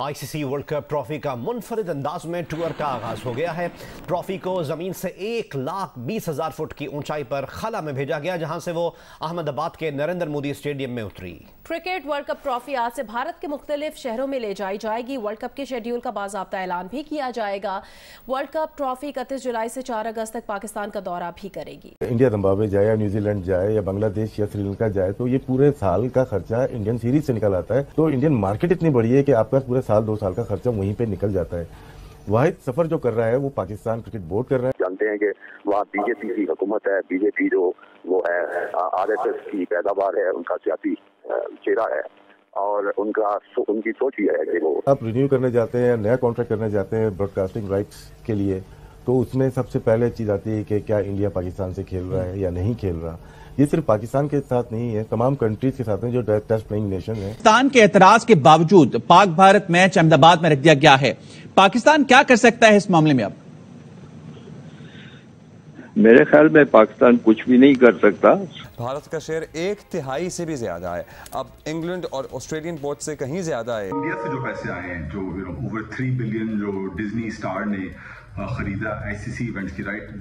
ICC world cup trophy का मुनफरिद अंदाज में टूर का आगाज हो गया है। ट्रॉफी को जमीन से 1,20,000 फुट की ऊंचाई पर खला में भेजा गया, जहां से वो अहमदाबाद के नरेंद्र मोदी स्टेडियम में उतरी। क्रिकेट वर्ल्ड कप ट्रॉफी आज से भारत के मुख्तलिफ शहरों में ले जाई जाएगी। वर्ल्ड कप के शेड्यूल का बाज़ाब्ता ऐलान भी किया जाएगा। वर्ल्ड कप ट्रॉफी 31 जुलाई से 4 अगस्त तक पाकिस्तान का दौरा भी करेगी। इंडिया जिम्बाब्वे जाए या न्यूजीलैंड जाए या बांग्लादेश या श्रीलंका जाए तो ये पूरे साल का खर्चा इंडियन सीरीज से निकल आता है। तो इंडियन मार्केट इतनी बड़ी है कि आपका पूरे साल 2 साल का खर्चा वहीं पे निकल जाता है। वाहिद सफर जो कर रहा है वो पाकिस्तान क्रिकेट बोर्ड कर रहा है। जानते हैं कि वहाँ बीजेपी की हुकूमत है, बीजेपी जो वो है आरएसएस की पैदावार है, उनका सियासी चेहरा है और उनकी सोच ही है कि वो आप रिन्यू करने जाते हैं, नया कॉन्ट्रैक्ट करने जाते हैं ब्रॉडकास्टिंग राइट्स के लिए, तो उसमें सबसे पहले चीज आती है कि क्या इंडिया पाकिस्तान से खेल रहा है या नहीं खेल रहा। ये सिर्फ पाकिस्तान के साथ नहीं है, तमाम कंट्रीज के साथ है जो टेस्ट प्लेइंग नेशन है। पाकिस्तान के एतराज के बावजूद पाक भारत मैच अहमदाबाद में रख दिया गया है। पाकिस्तान क्या कर सकता है इस मामले में? अब मेरे ख्याल में पाकिस्तान कुछ भी नहीं कर सकता। भारत का शेयर 1/3 से भी ज्यादा है, अब इंग्लैंड और ऑस्ट्रेलियन बोर्ड से कहीं ज्यादा है। इंडिया से जो पैसे आए हैं, जो ओवर 3 बिलियन जो डिज्नी स्टार ने खरीदा आईसीसी इवेंट्स की राइट।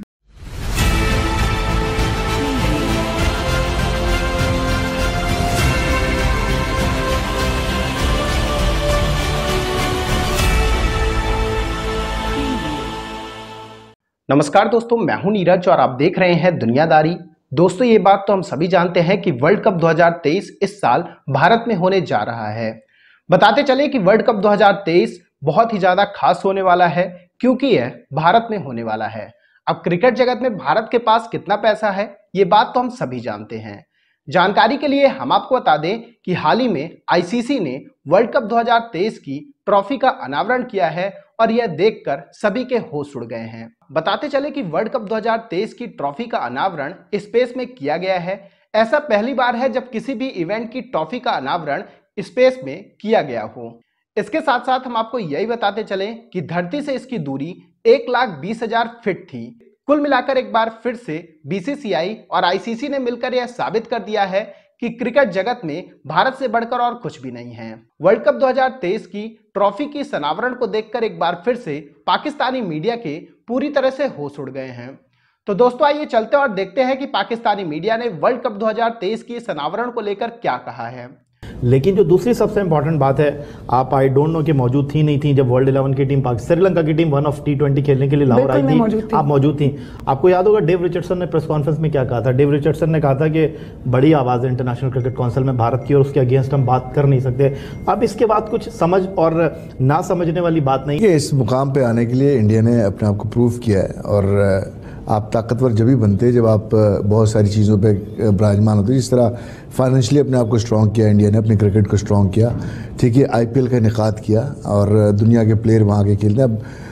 नमस्कार दोस्तों, मैं हूं नीरज और आप देख रहे हैं दुनियादारी। दोस्तों, ये बात तो हम सभी जानते हैं कि वर्ल्ड कप 2023 इस साल भारत में होने जा रहा है। बताते चले कि वर्ल्ड कप 2023 बहुत ही ज्यादा खास होने वाला है क्योंकि यह भारत में होने वाला है। अब क्रिकेट जगत में भारत के पास कितना पैसा है, ये बात तो हम सभी जानते हैं। जानकारी के लिए हम आपको बता दें कि हाल ही में आईसीसी ने वर्ल्ड कप 2023 की ट्रॉफी का अनावरण किया है और यह देखकर सभी के होश उड़ गए हैं। बताते चले कि वर्ल्ड कप 2023 की ट्रॉफी का अनावरण स्पेस में किया गया है। ऐसा पहली बार है जब किसी भी इवेंट की ट्रॉफी का अनावरण स्पेस में किया गया हो। इसके साथ साथ हम आपको यही बताते चले कि धरती से इसकी दूरी 1,20,000 फीट थी। कुल मिलाकर एक बार फिर से बीसीसीआई और आईसीसी ने मिलकर यह साबित कर दिया है कि क्रिकेट जगत में भारत से बढ़कर और कुछ भी नहीं है। वर्ल्ड कप 2023 की ट्रॉफी की अनावरण को देखकर एक बार फिर से पाकिस्तानी मीडिया के पूरी तरह से होश उड़ गए हैं। तो दोस्तों, आइए चलते और देखते हैं कि पाकिस्तानी मीडिया ने वर्ल्ड कप 2023 की अनावरण को लेकर क्या कहा है। लेकिन जो दूसरी सबसे इंपॉर्टेंट बात है, आप आई डोंट नो कि मौजूद थी नहीं थी जब वर्ल्ड 11 की टीम श्रीलंका की टीम 1 ऑफ T20 खेलने के लिए लाहौर आई थी, आप मौजूद थी। आपको याद होगा डेव रिचर्डसन ने प्रेस कॉन्फ्रेंस में क्या कहा था। डेव रिचर्डसन ने कहा था कि बड़ी आवाज़ है इंटरनेशनल क्रिकेट काउंसिल में भारत की और उसके अगेंस्ट हम बात कर नहीं सकते। अब इसके बाद कुछ समझ और ना समझने वाली बात नहीं है। इस मुकाम पर आने के लिए इंडिया ने अपने आप को प्रूव किया है और आप ताकतवर जब भी बनते हैं जब आप बहुत सारी चीज़ों पे विराजमान होते हैं। जिस तरह फाइनेंशियली अपने आप को स्ट्रॉन्ग किया इंडिया ने, अपने क्रिकेट को स्ट्रॉन्ग किया, ठीक है, आईपीएल का इनेकाद किया और दुनिया के प्लेयर वहाँ के खेलते हैं।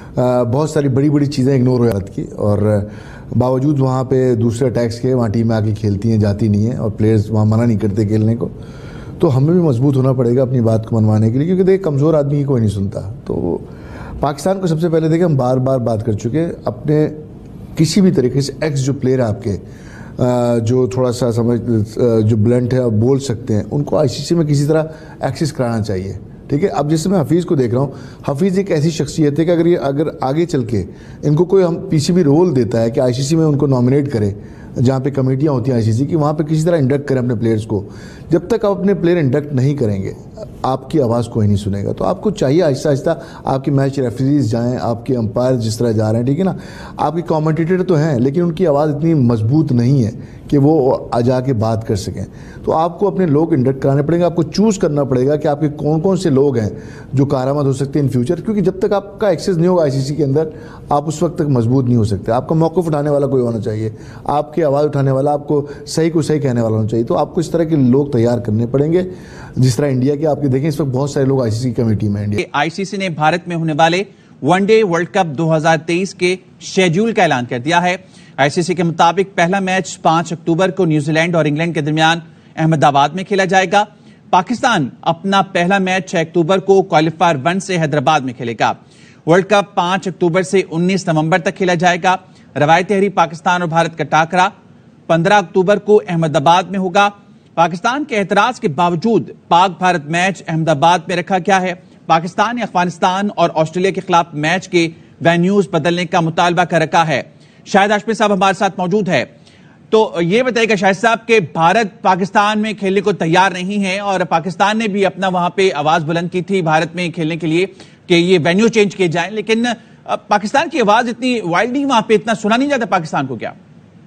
अब बहुत सारी बड़ी बड़ी चीज़ें इग्नोर हो जाती हैं और बावजूद वहाँ पे दूसरे टैक्स के वहाँ टीमें आके खेलती हैं, जाती नहीं हैं और प्लेयर्स वहाँ मना नहीं करते खेलने को। तो हमें भी मजबूत होना पड़ेगा अपनी बात को मनवाने के लिए, क्योंकि देख कमज़ोर आदमी की कोई नहीं सुनता। तो पाकिस्तान को सबसे पहले देखिए, हम बार बार बात कर चुके हैं, अपने किसी भी तरीके से एक्स जो प्लेयर आपके जो थोड़ा सा जो ब्लंट है और बोल सकते हैं, उनको आईसीसी में किसी तरह एक्सेस कराना चाहिए, ठीक है। अब जैसे मैं हफीज़ को देख रहा हूँ, हफीज़ एक ऐसी शख्सियत है कि अगर आगे चल के इनको कोई हम पीसीबी रोल देता है कि आईसीसी में उनको नॉमिनेट करे, जहाँ पे कमेटियाँ होती हैं आईसीसी की, वहाँ पे किसी तरह इंडक्ट करें अपने प्लेयर्स को। जब तक आप अपने प्लेयर इंडक्ट नहीं करेंगे, आपकी आवाज़ कोई नहीं सुनेगा। तो आपको चाहिए आहिस्ता आहिस्ता आपकी मैच रेफरीज जाएं, आपके अंपायर जिस तरह जा रहे हैं, ठीक है ना, आपके कमेंटेटर तो हैं लेकिन उनकी आवाज़ इतनी मजबूत नहीं है कि वो आ जाके बात कर सकें। तो आपको अपने लोग इंडक्ट कराने पड़ेंगे, आपको चूज़ करना पड़ेगा कि आपके कौन कौन से लोग हैं जो कारआमद हो सकते हैं इन फ्यूचर, क्योंकि जब तक आपका एक्सेस नहीं होगा आईसीसी के अंदर, आप उस वक्त तक मजबूत नहीं हो सकते। आपका मौक़िफ़ उठाने वाला कोई होना चाहिए, आपकी आवाज़ उठाने वाला, आपको सही को सही कहने वाला होना चाहिए। तो आपको इस तरह के लोग तैयार करने पड़ेंगे, जिस तरह इंडिया के आपके देखें इस वक्त बहुत सारे लोग आईसीसी कमेटी में। इंडिया आईसीसी ने भारत में होने वाले वनडे वर्ल्ड कप 2023 के शेड्यूल का ऐलान कर दिया है। आईसीसी के मुताबिक पहला मैच 5 अक्टूबर को न्यूजीलैंड और इंग्लैंड के दरमियान अहमदाबाद में खेला जाएगा। पाकिस्तान अपना पहला मैच 6 अक्टूबर को क्वालिफायर 1 से हैदराबाद में खेलेगा। वर्ल्ड कप 5 अक्टूबर से 19 नवंबर तक खेला जाएगा। रवायती हरी पाकिस्तान और भारत का टाकरा 15 अक्टूबर को अहमदाबाद में होगा। पाकिस्तान के एतराज के बावजूद पाक भारत मैच अहमदाबाद में रखा गया है। पाकिस्तान ने अफगानिस्तान और ऑस्ट्रेलिया के खिलाफ मैच के वेन्यूज बदलने का मुतालबा कर रखा है। शाहिद हाशमी साहब हमारे साथ मौजूद है। तो ये बताइएगा शाहिद साहब कि भारत पाकिस्तान में खेलने को तैयार नहीं है और पाकिस्तान ने भी अपना वहां पे आवाज बुलंद की थी भारत में खेलने के लिए कि ये वेन्यू चेंज किए जाएं, लेकिन पाकिस्तान की आवाज इतनी वाइल्डली वहां पे इतना सुना नहीं जाता पाकिस्तान को क्या?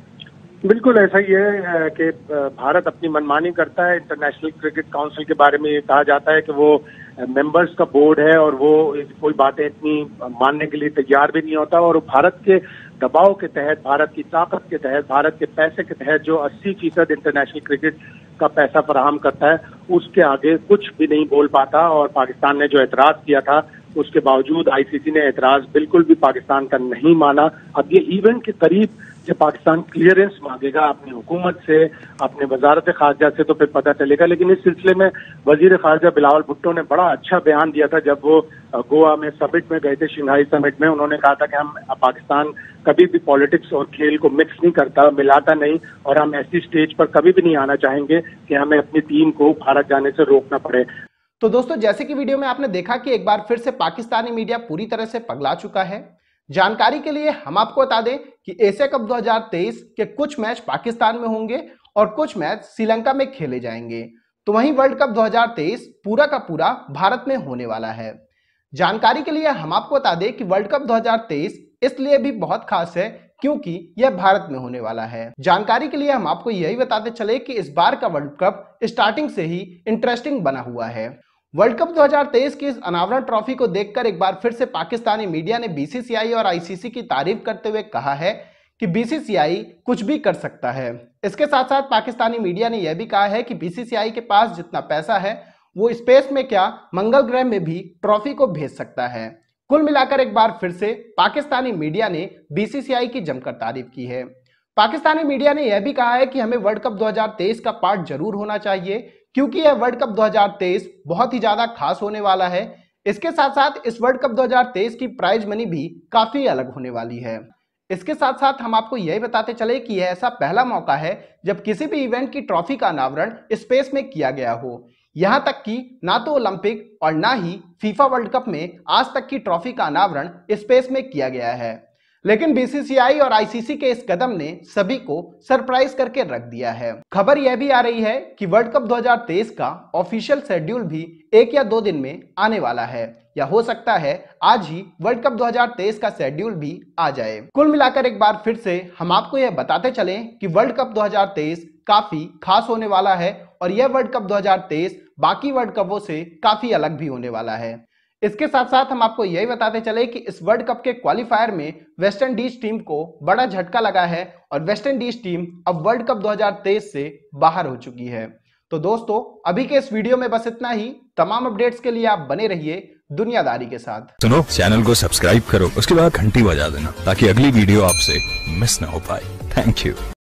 बिल्कुल ऐसा ही है कि भारत अपनी मनमानी करता है। इंटरनेशनल क्रिकेट काउंसिल के बारे में ये कहा जाता है कि वो मेंबर्स का बोर्ड है और वो कोई बातें इतनी मानने के लिए तैयार भी नहीं होता, और भारत के दबाव के तहत, भारत की ताकत के तहत, भारत के पैसे के तहत जो 80% इंटरनेशनल क्रिकेट का पैसा फराहम करता है, उसके आगे कुछ भी नहीं बोल पाता। और पाकिस्तान ने जो एतराज किया था उसके बावजूद आईसीसी ने एतराज बिल्कुल भी पाकिस्तान का नहीं माना। अब ये इवेंट के करीब जब पाकिस्तान क्लियरेंस मांगेगा अपनी हुकूमत से, अपने वजारत खारजा से, तो फिर पता चलेगा। लेकिन इस सिलसिले में वजीर खारजा बिलावल भुट्टो ने बड़ा अच्छा बयान दिया था जब वो गोवा में समिट में गए थे, शंघाई समिट में। उन्होंने कहा था कि हम पाकिस्तान कभी भी पॉलिटिक्स और खेल को मिक्स नहीं करता, मिलाता नहीं, और हम ऐसी स्टेज पर कभी भी नहीं आना चाहेंगे कि हमें अपनी टीम को भारत जाने से रोकना पड़े। तो दोस्तों, जैसे कि वीडियो में आपने देखा कि एक बार फिर से पाकिस्तानी मीडिया पूरी तरह से पगला चुका है। जानकारी के लिए हम आपको बता दें कि एशिया कप 2023 के कुछ मैच पाकिस्तान में होंगे और कुछ मैच श्रीलंका में खेले जाएंगे। तो वहीं वर्ल्ड कप 2023 पूरा का पूरा भारत में होने वाला है। जानकारी के लिए हम आपको बता दें कि वर्ल्ड कप 2023 इसलिए भी बहुत खास है क्योंकि यह भारत में होने वाला है। जानकारी के लिए हम आपको यही बताते चले कि इस बार का वर्ल्ड कप स्टार्टिंग से ही इंटरेस्टिंग बना हुआ है। वर्ल्ड कप 2023 की इस अनावरण ट्रॉफी को देखकर एक बार फिर से पाकिस्तानी मीडिया ने बीसीसीआई और आईसीसी की तारीफ करते हुए कहा है कि बीसीसीआई कुछ भी कर सकता है। इसके साथ साथ पाकिस्तानी मीडिया ने यह भी कहा है कि बीसीसीआई के पास जितना पैसा है वो स्पेस में क्या मंगल ग्रह में भी ट्रॉफी को भेज सकता है। कुल मिलाकर एक बार फिर से पाकिस्तानी मीडिया ने बीसीसीआई की जमकर तारीफ की है। पाकिस्तानी मीडिया ने यह भी कहा है कि हमें वर्ल्ड कप 2023 का पार्ट जरूर होना चाहिए क्योंकि यह वर्ल्ड कप 2023 बहुत ही ज्यादा खास होने वाला है। इसके साथ साथ इस वर्ल्ड कप 2023 की प्राइज मनी भी काफी अलग होने वाली है। इसके साथ साथ हम आपको यही बताते चले कि यह ऐसा पहला मौका है जब किसी भी इवेंट की ट्रॉफी का अनावरण स्पेस में किया गया हो। यहां तक कि ना तो ओलंपिक और ना ही फीफा वर्ल्ड कप में आज तक की ट्रॉफी का अनावरण स्पेस में किया गया है। लेकिन बीसीसीआई और आईसीसी के इस कदम ने सभी को सरप्राइज करके रख दिया है। खबर यह भी आ रही है कि वर्ल्ड कप 2023 का ऑफिशियल शेड्यूल भी 1 या 2 दिन में आने वाला है, या हो सकता है आज ही वर्ल्ड कप 2023 का शेड्यूल भी आ जाए। कुल मिलाकर एक बार फिर से हम आपको यह बताते चलें कि वर्ल्ड कप 2023 काफी खास होने वाला है और यह वर्ल्ड कप 2023 बाकी वर्ल्ड कपों से काफी अलग भी होने वाला है। इसके साथ साथ हम आपको यही बताते चले कि इस वर्ल्ड कप के क्वालिफायर में वेस्ट इंडीज टीम को बड़ा झटका लगा है और वेस्ट इंडीज टीम अब वर्ल्ड कप 2023 से बाहर हो चुकी है। तो दोस्तों, अभी के इस वीडियो में बस इतना ही। तमाम अपडेट्स के लिए आप बने रहिए दुनियादारी के साथ। सुनो, चैनल को सब्सक्राइब करो, उसके बाद घंटी बजा देना ताकि अगली वीडियो आपसे मिस ना हो पाए। Thank you.